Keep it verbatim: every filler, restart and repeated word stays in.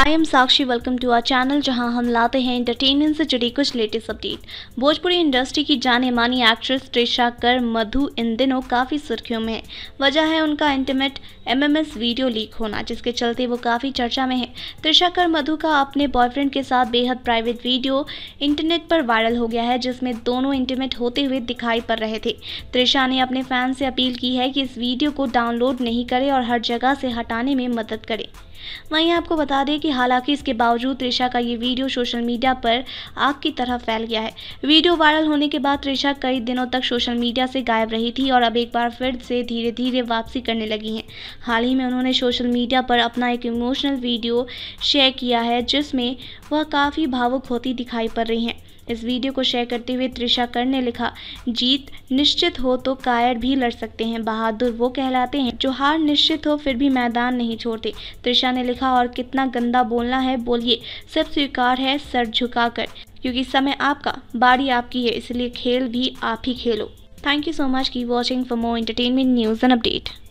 I am Sakshi, welcome to our channel जहां हम लाते हैं एंटरटेनमेंट से जुड़ी कुछ लेटेस्ट अपडेट। भोजपुरी इंडस्ट्री की जाने मानी एक्ट्रेस त्रिशा कर मधु इन दिनों काफ़ी सुर्खियों में है। वजह है उनका इंटीमेट एमएमएस वीडियो लीक होना, जिसके चलते वो काफ़ी चर्चा में है। त्रिशा कर मधु का अपने बॉयफ्रेंड के साथ बेहद प्राइवेट वीडियो इंटरनेट पर वायरल हो गया है, जिसमें दोनों इंटीमेट होते हुए दिखाई पड़ रहे थे। त्रिशा ने अपने फैंस से अपील की है कि इस वीडियो को डाउनलोड नहीं करें और हर जगह से हटाने में मदद करें। वहीं आपको बता दें कि हालांकि इसके बावजूद त्रिशा का ये वीडियो सोशल मीडिया पर आग की तरह फैल गया है। वीडियो वायरल होने के बाद त्रिशा कई दिनों तक सोशल मीडिया से गायब रही थी और अब एक बार फिर से धीरे धीरे वापसी करने लगी हैं। हाल ही में उन्होंने सोशल मीडिया पर अपना एक इमोशनल वीडियो शेयर किया है, जिसमें वह काफ़ी भावुक होती दिखाई पड़ रही हैं। इस वीडियो को शेयर करते हुए त्रिशा कर ने लिखा, जीत निश्चित हो तो कायर भी लड़ सकते हैं, बहादुर वो कहलाते हैं जो हार निश्चित हो फिर भी मैदान नहीं छोड़ते। त्रिशा ने लिखा, और कितना गंदा बोलना है बोलिए, सब स्वीकार है सर झुकाकर, क्योंकि समय आपका, बारी आपकी है, इसलिए खेल भी आप ही खेलो। Thank you so much, keep watching for more entertainment news and update.